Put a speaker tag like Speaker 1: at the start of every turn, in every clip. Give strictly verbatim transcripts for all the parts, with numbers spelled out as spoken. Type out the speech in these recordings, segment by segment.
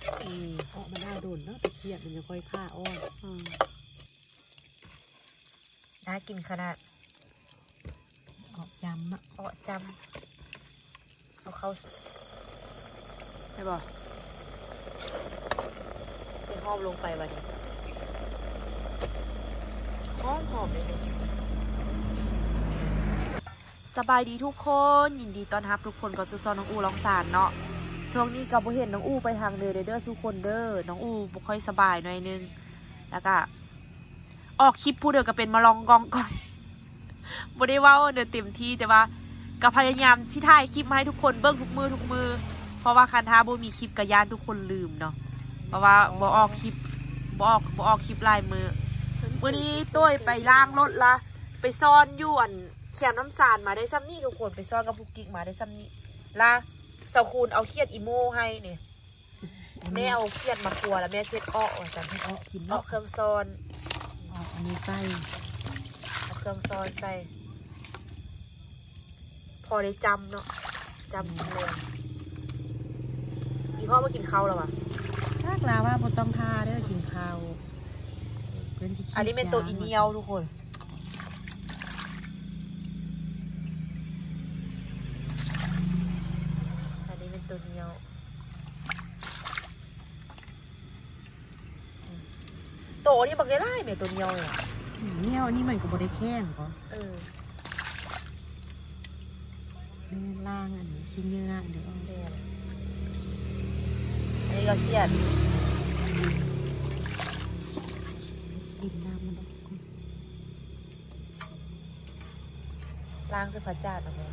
Speaker 1: อืมเพราะมันได้โดนเนาะตะเคียนมันจะค่อยฆ่าอ้อนอืม
Speaker 2: น่ากินขนาด
Speaker 1: ออกจำอะ
Speaker 2: ออกจำเอาเขาใช่ป่ะใส่หอมลงไปวันนี้หอมหอมเลยเนี่ยสบายดีทุกคนยินดีต้อนรับทุกคนกับซูซอนน้องอูร้องสารเนาะช่วงนี้กับบ่เห็นน้องอูไปทางเดินเด้อทุกคนเด้อน้องอูบ่ค่อยสบายหน่อยนึงแล้วก็ออกคลิปพูดเดียวก็เป็นมาลองกองก่อนบ่ได้ว่าเดินเต็มที่แต่ว่าก็พยายามที่ถ่ายคลิปมาให้ทุกคนเบิ้งทุกมือทุกมือเพราะว่าคันท้าบ่มีคลิปกับญาติทุกคนลืมเนาะเพราะว่าบ่ออกคลิปบ่ออกบ่ออกคลิปลายมือวันนี้ต้วยไปล้างรถละไปซ่อนอยู่อันเขียมน้ำสารมาได้ซ้ำนี่ทุกคนไปซ่อนกับพุกกิ๊กมาได้ซ้ำนี่ละเสาคูณเอาเขียดอีโม่ให้เนี่ยแม่เอาเขียดมาครัวแล้วแม่เช็ดอ้อว่าจังให้อ้อกินอ้อเครื่องซ่อน
Speaker 1: อ้ออันนี้ใส่
Speaker 2: เอาเครื่องซ่อนใส่พอได้จำเนาะจำเลยอีพ่อมากินข้าวแล้ววะ
Speaker 1: ถ้ากล่าวว่าบ่ต้องทาเด้อกินข้าว
Speaker 2: อันนี้เป็นตัวอีเนียวทุกคนอันนี้เป็นตัวเนียวโตนี่บักได้ไล่เมียตัวเนียวเนี่ย
Speaker 1: เนียวนี่มันก็บ่ได้แข้งก็
Speaker 2: เออ
Speaker 1: ล่างอันนี้ชิ้นเนื้อเดี๋ยวอัน
Speaker 2: นี้ก็เครียด
Speaker 1: ดินน้ำมัน
Speaker 2: ล้างเสื้อผ้าจาดออกมา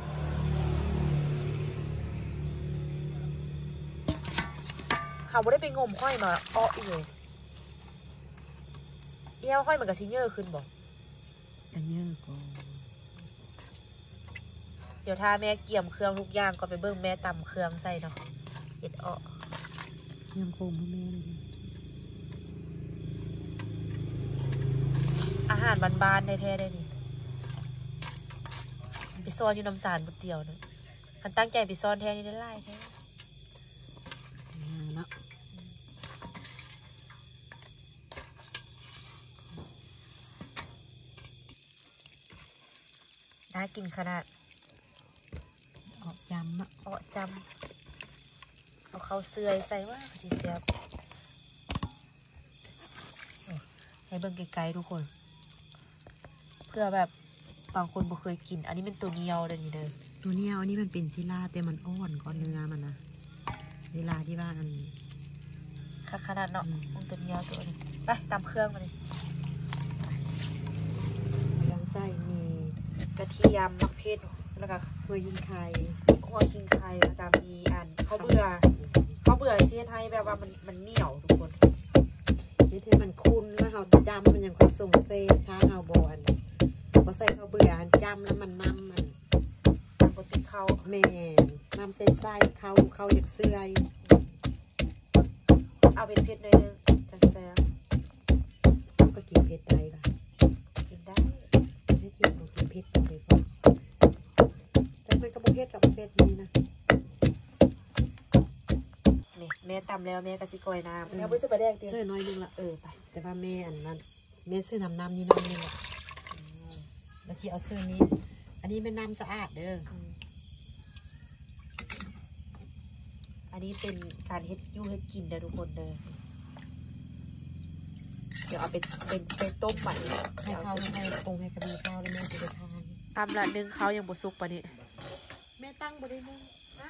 Speaker 2: เขาไม่ได้ไปงมห้อยมาอ้ออีเลยเอี้ยวห้อยมันกับซิเนอร์ขึ้นบอก
Speaker 1: อันเยอะก็
Speaker 2: เดี๋ยวถ้าแม่เกี่ยมเครื่องทุกอย่างก็ไปเบิ้งแม่ตำเครื่องใส่เนาะเอ็ดอ้อ
Speaker 1: เกี่ยมโคมให้แม่เลย
Speaker 2: อาหารบานๆแท้ๆได้ดิไปซ่อนอยู่น้ำสารบุเตียวนะคันตั้งใจไปซ่อนแท้นี่ได้ไล่แท้
Speaker 1: เนาะ
Speaker 2: น่ากินขนาด
Speaker 1: ออกจำอะ
Speaker 2: ออกจำเอาเขาเสื่อยใส่ว่าจีเสียบให้เบิ่งไกลๆทุกคนเพื่อแบบบางคนบ่เคยกินอันนี้เป็นตัวเนียวเด้อนี่เด้อ
Speaker 1: ตัวเนียวอันนี้มันเป็นศิลาแต่มันอ่อนก้อนเนื้อมันนะเวลาที่ว่าอัน
Speaker 2: ค่ะขนาดเนาะมันตัวเนียวตัวนี้ไปตามเครื่องมาเลย
Speaker 1: ยังไส้มี
Speaker 2: กระเทียมมะเขือแล้วก็
Speaker 1: หัวยิงไข่
Speaker 2: หัวยิงไข่แล้วก็มีอันเขาเบื่อเขาเบื่อเสียไทยแบบว่ามันมันเหนียวทุกคน
Speaker 1: นี่ที่มันคุ้นแล้วเราจำมันยังคอยส่งเซท้าเอาบอลพอใส่เขาเบื่อจำแล้วมันมั่มมัน
Speaker 2: ปกติเขา
Speaker 1: แม่น้ำใส่ไส้เขาเขาอยากเสื่อย
Speaker 2: เอาเป็นเผ็ดเลยนึงจังแซ่บ
Speaker 1: ก็กินเผ็ดได้ป่ะ
Speaker 2: กินได้
Speaker 1: ไม่กินเรากินเผ็ดเลยป่ะแต่เป็นกระบอกเผ็ดกับเผ็ดนี่นะ
Speaker 2: นี่แม่ตำแล้วแม่กะสิกอยน้ำแม่ไม่ซื้อปลาแดงเตี้ย
Speaker 1: เสื้อน้อยนึงละ
Speaker 2: เออไป
Speaker 1: แต่ว่าแม่อันนั้นแม่ซื้อน้ำน้ำนี่น้อยนึงละแล้วที่เอาเสื้อนี้อันนี้เป็นน้ำสะอาดเด้อ
Speaker 2: อันนี้เป็นการเฮ็ดยูเฮ็ดกินเด้อทุกคนเด้อเดี๋ยวเอาไปเป็นไปต้มใหม่
Speaker 1: ให้ข้าวให้ปรุงให้กระบี่ข้าวแล้วแม่จะไปทาน
Speaker 2: ตำละนึ่งเขายังบดซุกปะนี่
Speaker 1: แม่ตั้งบดได้นึ่ง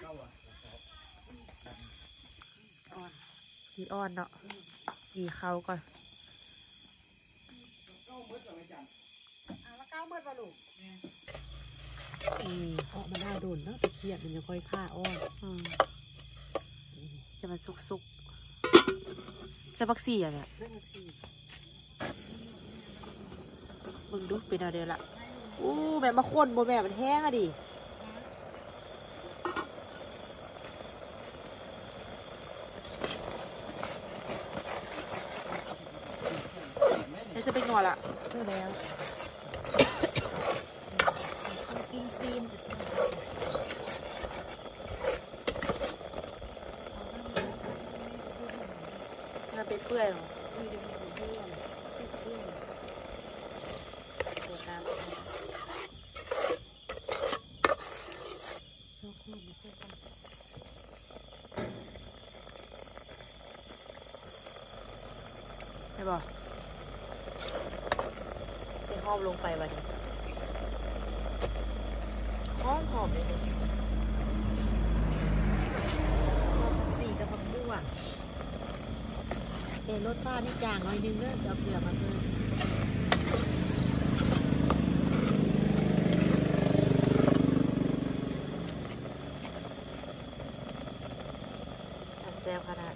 Speaker 2: อ่อนดีอ่อนเนาะดีเขาก่อน
Speaker 1: แล้วก้าวเมื่อวานลูก
Speaker 2: อืม
Speaker 1: ออกมาได้โดนเนาะตะเคียนมันจะค่อยฆ่าอ้อน
Speaker 2: อืมจะมาซุกซุกเซบักซี่อ่ะเนี่ยมึงดูเป็นอะไรละอู้แบบมาข้นบนแบบมันแห้งอะดินี่จะเป็นงัวละ
Speaker 1: ใช่แล้วกินซีน
Speaker 2: ไปเปื่อยหรอ
Speaker 1: มีเรื่องเรื่องเรื่องตัวตามชอบพูดไม่ใช่กัน
Speaker 2: ใช่ป่ะใส่หอมลงไปวันนี้หอมหอมเลยเนี่ย
Speaker 1: สี่กับผักบัวเอรสชาตินี่จางหน่อยนึงเด้อจะเอาเกลือมาเพิ่ม
Speaker 2: อัดแซ่บขนาด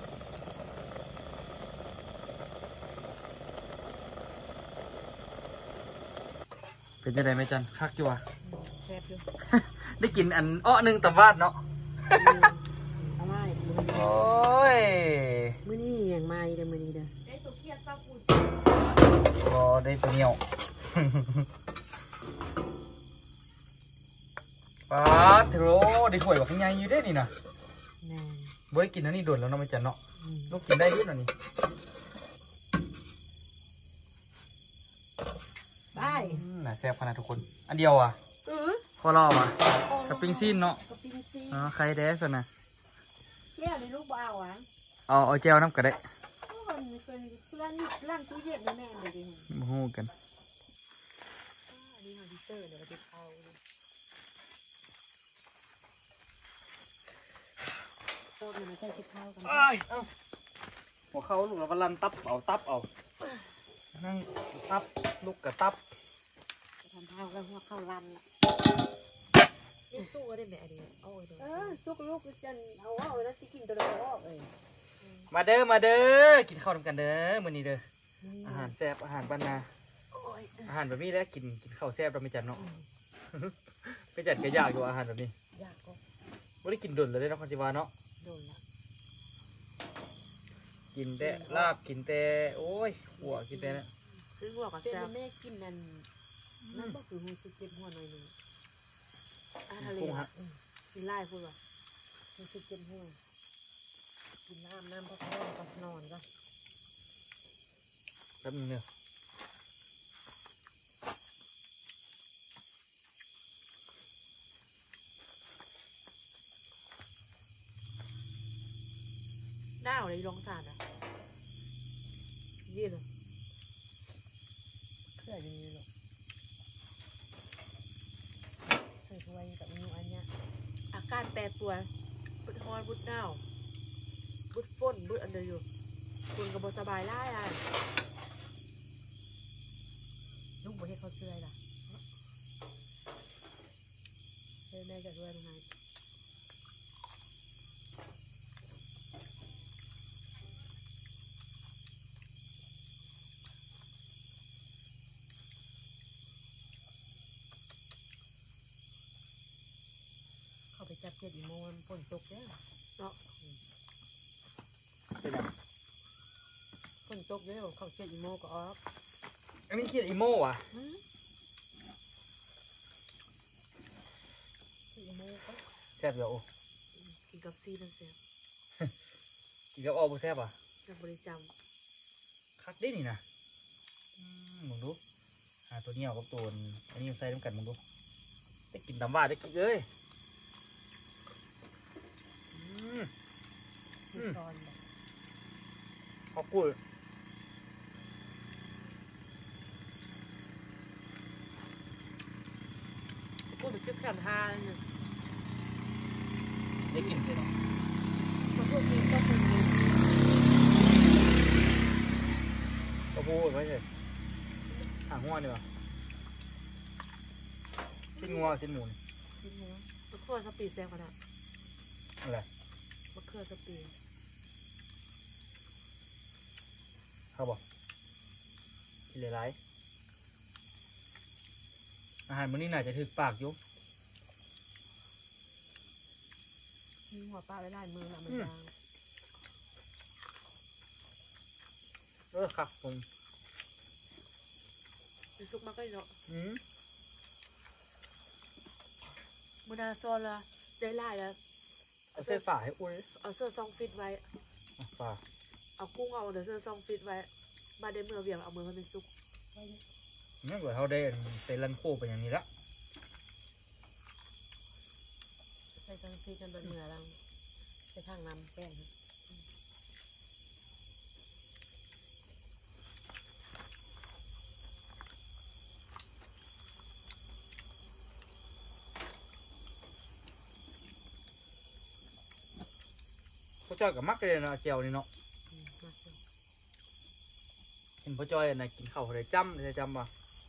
Speaker 3: เป็นจังได๋แม่จันคักอยู่วะ
Speaker 1: แซ่บอยู่
Speaker 3: ได้กินอันอ้อหนึงตำวาดเนาะ
Speaker 1: เอาไว้
Speaker 3: โอ้ย
Speaker 1: มื้อนี้มีอย่างมาอีกเด้อมื้อนี้เด้อ
Speaker 2: ได้สุกี้ซาบู
Speaker 3: รอได้ตัวเหนียว ป๊าดเถอะได้ถ้วยบักใหญ่อยู่เด้นี่นะ
Speaker 1: แน่
Speaker 3: บ่ได้กินอันนี้โดนแล้วเนาะแม่จันเนาะ
Speaker 1: อืม
Speaker 3: ลูกกินได้อยู่เนาะนี่
Speaker 1: ไป
Speaker 3: อืมน่าแซ่บขนาดทุกคน อันเดียวอ่ะ
Speaker 1: เออ
Speaker 3: ขอรอว่ะกับปิ้งซีนเนาะ
Speaker 1: กับปิ้งซี
Speaker 3: อ๋อใครแดสนะ
Speaker 1: เลี้ยงในลูกบ่เอาอ่ะ
Speaker 3: เอาเอาแจวน้ำก็ได้
Speaker 1: มันเป็นเพื่อนร้านตู้เย็นแม่เลยดิ
Speaker 3: มาฮู้กัน
Speaker 1: อันนี้ฮอลลีเซอร์เดี๋ยวไปเอาโซ่มันมาใส่ที่ข้าวกัน
Speaker 3: เอ้ยเอ้าหัวเข้าลูกแล้วก็ลันตับเอาตับเอานั่งตับลูกกับตับ
Speaker 1: ทำข้าวแล้วหัวข้าวรัน
Speaker 2: ยังสู้ได้ไหมอันนี้เอาไว้ดู
Speaker 1: เออสุกลูกจะเอาออกแล้วสิกินตัวเดียวออกเลย
Speaker 3: มาเด้อมาเด้อกินข้าวกันเด้อมื้อนี้เด้ออาหารแซ่บอาหารบ้านนาอาหารแบบนี้แล้วกินกินข้าวแซ่บเราไม่จัดเนาะ ไม่จัดก็ยากอยู่อาหารแบบนี้
Speaker 1: อยากก็
Speaker 3: ไม่ได้กินดนเลยเนาะคันจิวาเนาะ
Speaker 1: โดนละ
Speaker 3: กินแต่ลาบกินแต่โอ้ยหัวกินแต่นะ
Speaker 2: ซื้อหัวกับ
Speaker 1: เป็น
Speaker 2: แซ่บ
Speaker 1: แม่กินนั่นนั่นก็คือหูสุกเจ็บหัวหน่อยนึง
Speaker 2: อาหารทะเล
Speaker 3: กุ้งฮะ
Speaker 2: กินไล่พูดว่า
Speaker 1: หูสุกเจ็บหัวกินน้ำน้ำพักผ่อนก็นอนก็
Speaker 3: แป๊บนึงเนอะ
Speaker 2: หน้าอะไรลองสาดอ่ะยี่เลย
Speaker 1: เครื่องอย่างนี้หรอกใส่ถ้วยกับนูอันเนี้ย
Speaker 2: อาการแปรปรวนบุดฮอนบุดหนาวบุดฝนบุดอันเดียวอยู่คุณกับบสบายไล่อ่ะ
Speaker 1: ลูกบอกให้เขาเสื้อล่ะเสื้อแม่จะด้วยยังไงเขาไปจับเจ็ดอีโมมันฝนตกเนี่ย
Speaker 2: เนาะ
Speaker 3: เป็นไง
Speaker 1: ฝนตกเนี่ยเขาเจ็ดอีโมก็ออก
Speaker 3: อันนี้คิดอีโม่อะ
Speaker 1: เจ็ดอีโมก็
Speaker 3: แซ่บเหรอโอ้
Speaker 2: กินกับซีนั่นเสีย
Speaker 3: กินกับออบุแซ่บอ่ะ
Speaker 2: กับบริจ
Speaker 3: คักได้นี่นะอืมมึงดูหาตัวเหนียวกับตัวอันนี้ใส่น้ำกันมึงดูได้กินตำว่าได้กินเลยอืม
Speaker 1: มีซอนแบบ
Speaker 3: ขอบคุณ
Speaker 2: ำพูดถึงจุดแข็งทาเนี่ย
Speaker 3: ได้กินเลยเนาะ
Speaker 1: มาพวกนี้ก็คือ
Speaker 3: ก็พูดไว้เลยหางงัวดีกว่าชิ้นงัวชิ้นหมูนี่
Speaker 2: มะเขือสปีดแซ่บขนาด
Speaker 3: อะไร
Speaker 2: มะเขือสปีด
Speaker 3: เขาบอกกินหลายๆอาหารมื้อนี้น่าจะถึกปากอยู่
Speaker 1: มีหัวปลาไว้ลายมือละมันยาง
Speaker 3: เออครับผม
Speaker 2: เป็นซุกมากก็เนาะ
Speaker 3: อืม
Speaker 2: มือนาซอนละได้ไล่แล้ว
Speaker 3: เอาเส้นฝาให้อุ้ย
Speaker 2: เอาเสื้อซองฟิตไว้
Speaker 3: อ่ะฝา
Speaker 2: เอากุ้งเอาเดี๋ยวเสื้อซองฟิตไว้มาได้เมื่อเวียงเอามือมันเป็นซุก
Speaker 3: นั่นเกิดเขาได้เตลันโคไปอย่างนี้ละ
Speaker 1: ใส่ซองฟิตกันบนเมื่อเราไปทางน้ำแป้ง
Speaker 3: พ่อจ้อยกับมักเลยนะเจียวนี่เนาะเห็นพ่อจ้อยนะกินข้าวอะไรจำเลยจำป่ะ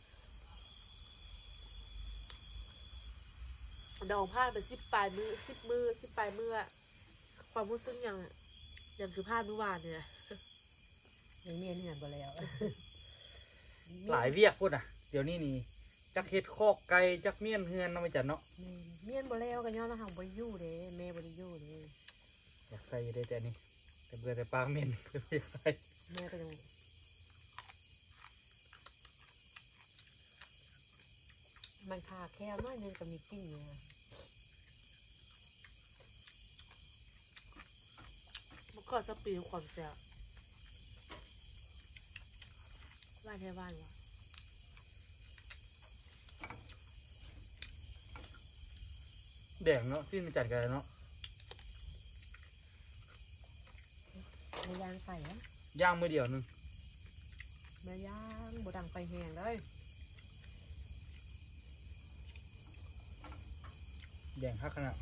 Speaker 2: ดองผ้าเป็นสิบปลายมือสิบมือสิบปลายมือความรู้สึกอย่างอย่างคือผ้าเมื่อวานเนี่ย
Speaker 1: ยังเมียนเหือนไปแล้ว
Speaker 3: หลายเวียกพูดอ่ะเดี๋ยวนี้นี่จักเฮ็ดคอกไก่จักเมียนเฮือนเนาะไม่จัดเนาะ
Speaker 1: เมียนบ่แล้วกันย้อนเราทำบริยูเด้แม่บริยูเด้
Speaker 3: อยากใส่ได้แต่นี่แต่เบื่อแต่ปากเมียนก็ไม่ใส่
Speaker 1: แม่ก็ยังมันขาแค่น้อยนึงกับมีกิ้งเลย
Speaker 2: เมื่อก่อนจะปีความเสียบ้านแค่บ้านวะ
Speaker 3: แดงเนาะที่มันจัดกันเนาะ
Speaker 1: ในยางไฟนะ
Speaker 3: ย่างมือเดียวนึง
Speaker 1: แม่ย่างบดังไฟแห้งเลย
Speaker 3: แดงคักขนาด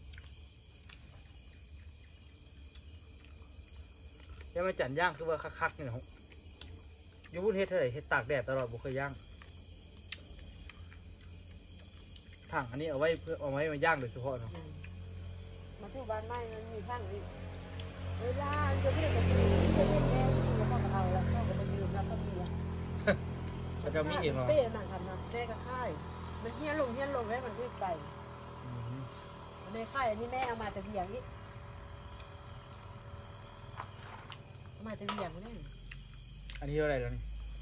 Speaker 3: ยังไม่จัดย่างคือว่าคักๆนี่นะยูบุนเฮ็ดเท่าไหร่เฮ็ดตากแดดตลอดบุเคยย่างถังอันนี้เอาไว้เพื่อเอาไว้มาย่างโดยเฉพาะเนาะ
Speaker 1: มาที่บ้านไม้มันมีข้างนี้เวลาจะเรียกกันจะเรียกแม่แล้วก็เอาแล้วก็ไปยืมแล้วก็มีอ่ะ
Speaker 3: เขาจะมีเห็นเหรอ
Speaker 1: เป้หนังทำนะแม่ก็ค่ายมันเฮี้ยลงเฮี้ยลงแล้วมันวิ่งไป
Speaker 3: อืม
Speaker 1: แม่ค่ายอันนี้แม่เอามาแต่เบียงนี่เอามาแต่เบียงนี่
Speaker 3: อันนี้เท่าไหร่แล้วนี่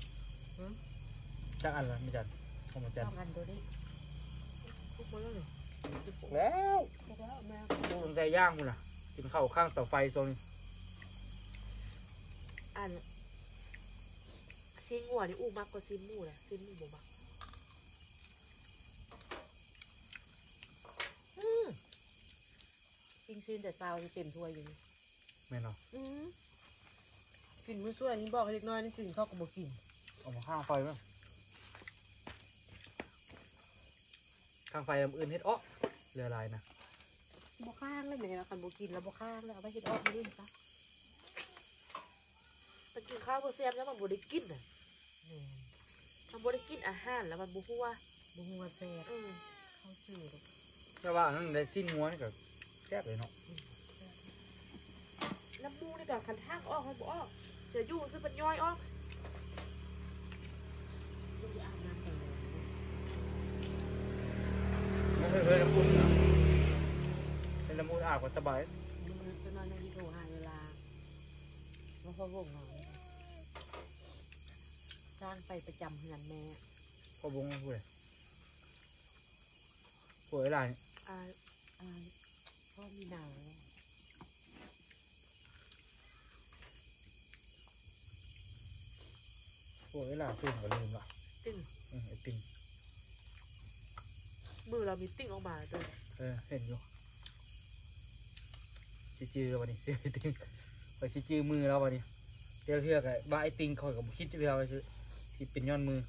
Speaker 3: จักอันละไม่จัดเอามาจัด
Speaker 1: ต้องกันตัวนี้
Speaker 2: ทุกคนแล้วเลย
Speaker 3: แล้ว
Speaker 1: แล้วแม่
Speaker 3: ดูมันใจย่างคุณล่ะกินข้าวข้างเตาไฟตรงนี้
Speaker 2: อันซีนงัวนี่อู้มากกว่าซีนหมูเลยซีนหมูบ่มัก
Speaker 1: กินซีนแต่ซาวจะเต็มถ้วยอยู่นี่
Speaker 3: แม่เนาะ
Speaker 1: อืมกินมื้อช่วยนี่บอกให้เล็กน้อยนี่กินเขาก็บ่กิน
Speaker 3: เอามาข้างไฟมั้งข้างไฟลำอื่นเฮ็ดอ้อเรือลายนะ
Speaker 1: บ่ข้างเลยแม่ว่าคันบ่กินแล้วบ่ข้างแล้วเอาไปเฮ็ดออกมาเล่นซะ
Speaker 2: มันกินข้าวเพื่อแซ่บแล้วมันบ่ได้กินอ่ะ
Speaker 1: แม่น
Speaker 2: มันบ่ได้กินอาหารแล้วมันบ่ฮู้ว่า
Speaker 1: บ่ฮู้ว่าแซ่บ
Speaker 2: อืม
Speaker 1: เขาจืด
Speaker 3: แต่ว่าอันนั้นได้สิ้นงัวนี่ก็แซ่บเลยเนาะ
Speaker 2: น้ำมูกนี่ก็คันทางออกมันบ่ออกเดี๋ยวอยู่ซื้อเป็นย่อยออก
Speaker 1: ลูกอาบน้ำแต่ง
Speaker 3: ไม่เคยเคยน้ำอุ่นนะเป็นน้ำอุ่นอาบก็สบาย
Speaker 1: มื้อจะนอนในที่โทรหาเวลาบ่พอวงเนาะสร้างไปประจำเฮือนแม่
Speaker 3: พอบงมาพูดเลยป่วยอะไรนี่
Speaker 2: อ่า
Speaker 1: อ่าพ่อมีหนาว
Speaker 3: ป่วยอะไรตื่นก็ลืมละ
Speaker 2: ตึง
Speaker 3: อืมไอ้ติง
Speaker 2: มือเรามีติ่งออกมาเด้อ
Speaker 3: เออเห็นอยู่ชิจือวันนี้ ไอ้ติงไปชิจือมือแล้ววันนี้เที่ยวเที่ยวกับว่าไอ้ติงคอยกับคิดเรื่องอะไรคือที่เป็นย้อนมือ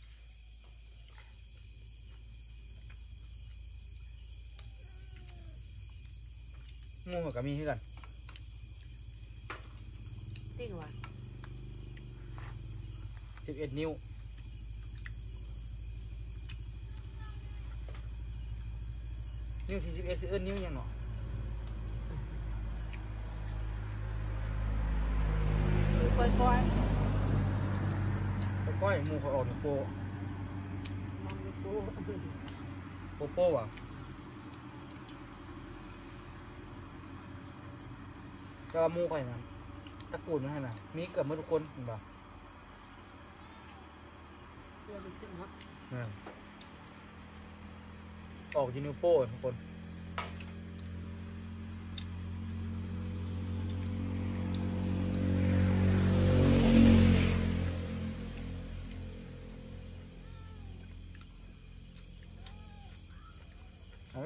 Speaker 3: งูกับก็มีให้กัน
Speaker 2: ติ่งว่ะ
Speaker 3: สิบเอ็ดนิ้วนิ้วที่สิบเอ็ดสิบเอ็ดนิ้วยังเนาะ
Speaker 1: คือปล่อย
Speaker 3: แล้วก็ไอ้หมูเขาออกจากโป
Speaker 1: ๆมันมีปู
Speaker 3: โปโป้อะก็หมูไปนะตระกูลนั่นให้นะมีเกือบหมดทุกคนเห็นป่ะ
Speaker 1: เสื้อมันขึ้นเนาะ
Speaker 3: นั่นออกจากนิ้วโป้ทุกคน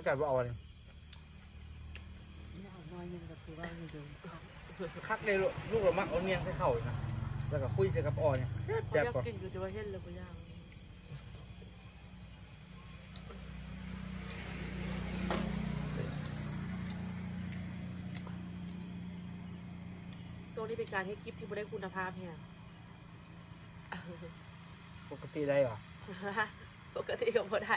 Speaker 3: จัดว่าเอาอะไร
Speaker 1: ไม่เอาน้อยยังก็คือว่าอยู่เดิม
Speaker 3: คักเลยลูกลูกเรามักเอาเนียงใส่เข่านะแล้วก็คุยใส่กับอ่อนเนี่ยแจ๊บก่อน
Speaker 2: กินอยู่แต่ว่าเห็นเลยบ่ย่างโซนนี้เป็นการให้กิฟที่ไม่ได้คุณภาพเนี่ย
Speaker 3: ปกติได้หรอ
Speaker 2: ปกติก็พอได้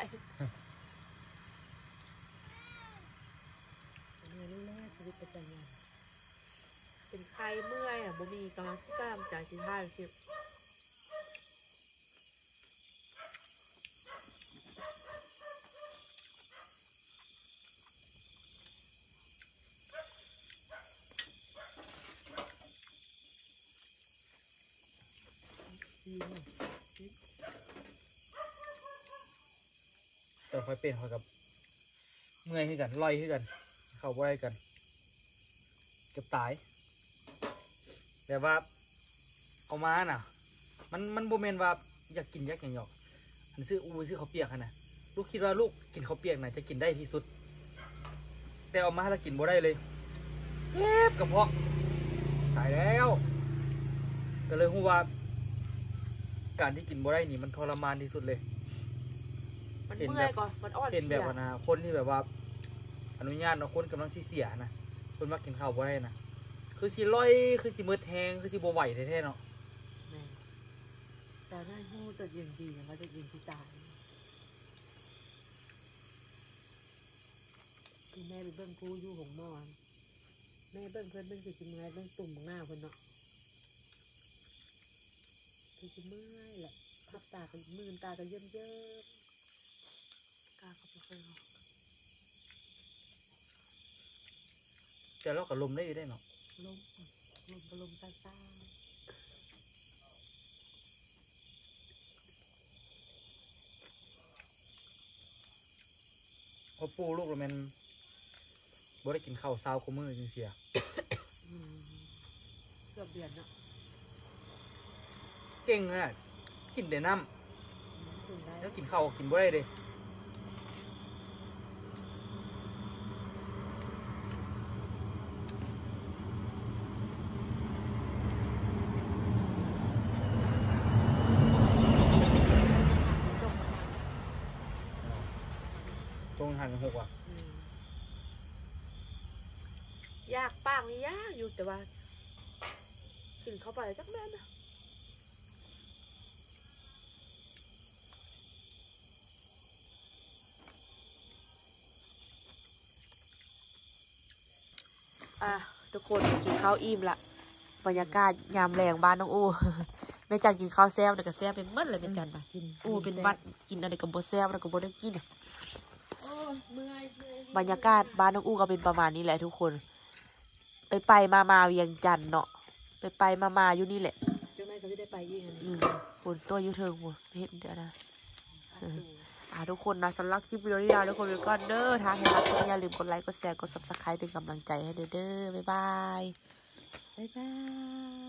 Speaker 1: เงินแรกชีวิตประจำวัน
Speaker 2: เป็นใครเมื่อยอ่ะบ่มีกำลังที่กล้ามจากชิ้นท้ายคลิป
Speaker 1: ดีเนาะ
Speaker 3: แต่คอยเป็นคอยกับเมื่อยขึ้นกันลอยขึ้นกัน เข้าบ่ได้กันเกือบตายแบบว่าเอามาน่ะ มันมันโบเมนว่าอยากกินยักอย่างหยอกอันซื้ออูซื้อข้าวเปียกนะลูกคิดว่าลูกกินข้าวเปียกน่ะจะกินได้ที่สุด แต่เอามาแล้วกินบ่ได้เลยเจ็บกระเพาะตายแล้ว ก็เลยรู้ว่า การที่กินบ่ได้นี่มันทรมานที่สุดเลย
Speaker 2: มันเมื่อยก่อนมันอ่อน
Speaker 3: เป็นแบบว่านะคนที่แบบว่า อนุญาตนะคนกำลังที่เสียนะคนมากินข้าวบ่ได้นะคือสิร้อยคือสิมืดแทงคือสิบ่ไหวแท้ๆเนาะ
Speaker 1: แม่แต่ได้หู้จะยิงดีนะว่าจะยิงที่ตายคือแม่ไปเบิ้งผู้อยู่ของมอนแม่เบิ้งเพื่อนเบิ้งคือชิมไงเบิ้งตุ่มหน้าเพื่อนเนาะคือชิมเมื่อยแหละพับตากันมือตากันเยิ้มเยิ้ม
Speaker 2: กล้าเขาไปเคยเอา
Speaker 3: แต่เราก็ลมได้อยู่ได้เนาะ
Speaker 1: ลมลมลมซาซา
Speaker 3: พอปูลูกเราแมันบ่ได้กินข้าวเช้าก็มื้อจังเสีย
Speaker 1: อืมเกือบเดือนเนาะ
Speaker 3: เก่งนะกินแต่น้
Speaker 1: ถึงได้
Speaker 3: ำแล้วกินข้าวก็กินบ่ได้เด้
Speaker 1: ส่งมา
Speaker 3: ตรงหันหกว่ะ
Speaker 1: อืม
Speaker 2: ยากป้างนี่ยากอยู่แต่ว่ากินเข้าไปจักแม่นะอ่ะทุกคนกินข้าวอิ่มละบรรยากาศยามแรงบ้านน้องอู แม่จันกินข้าวแซ่บแล้วก็แซ่บเป็นมัดเลยแม่จันนะ
Speaker 1: กิน
Speaker 2: อูเป็นวัดกินอะไรกับโบแซ่บแล้วก็โบได้กิน
Speaker 1: โอ้ยเมื่อยเมื่อย
Speaker 2: บรรยากาศบ้านน้องอูก็เป็นประมาณนี้แหละทุกคน ไปไปมามาเวียงจันทน์เนาะไปไปมามาอยู่นี่แหละ
Speaker 1: เจ้าแม่เขาจะได้ไปยี่กัน
Speaker 2: อืมคนตัวอยูเทิงหมดเห็นเดี๋ยวนะอ่าทุกคนนะสำหรับคลิปวิดีโอนี้เราทุกคนไปก่อนเด้อถ้าใครรักก็อย่าลืมกดไลค์กดแชร์กดซับสไครต์เป็นกำลังใจให้เด้อเด้อบ๊ายบาย
Speaker 1: บ๊ายบาย